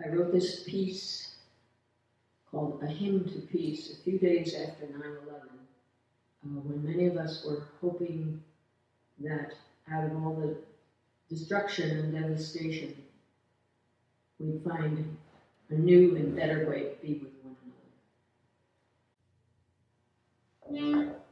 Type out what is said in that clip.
I wrote this piece called A Hymn to Peace a few days after 9/11, when many of us were hoping that out of all the destruction and devastation, we'd find a new and better way to be with one another.